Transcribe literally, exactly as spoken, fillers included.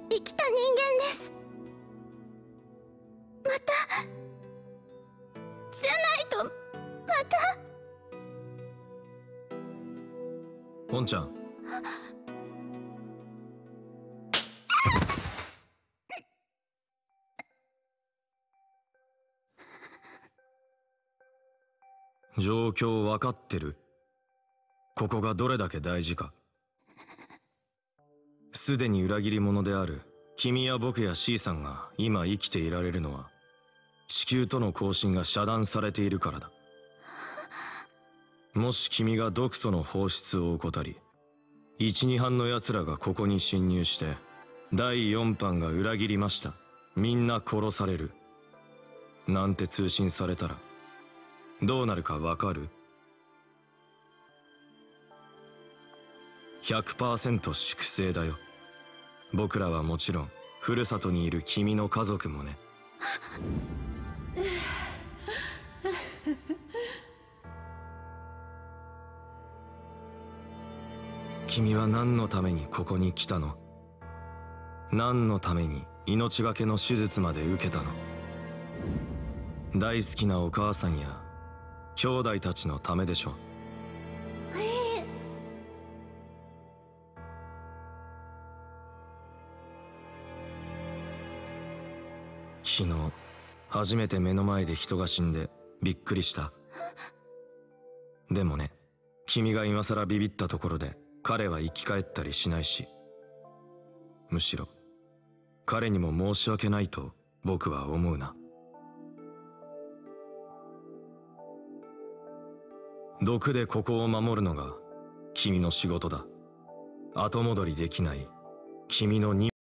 生きた人間です。またじゃないとまた。 ポンちゃん、状況分かってる？ここがどれだけ大事か。すでに裏切り者である君や僕や C さんが今生きていられるのは地球との交信が遮断されているからだ。もし君が毒素の放出を怠り、一二班の奴らがここに侵入してだいよん班が裏切りました、みんな殺されるなんて通信されたらどうなるかわかる？ ひゃくパーセント 粛清だよ。僕らはもちろんふるさとにいる君の家族もね。君は何のためにここに来たの？何のために命がけの手術まで受けたの？大好きなお母さんや兄弟たちのためでしょ。昨日初めて目の前で人が死んでびっくりした。でもね、君が今さらビビったところで彼は生き返ったりしないし、むしろ彼にも申し訳ないと僕は思うな。毒でここを守るのが君の仕事だ。後戻りできない君の任務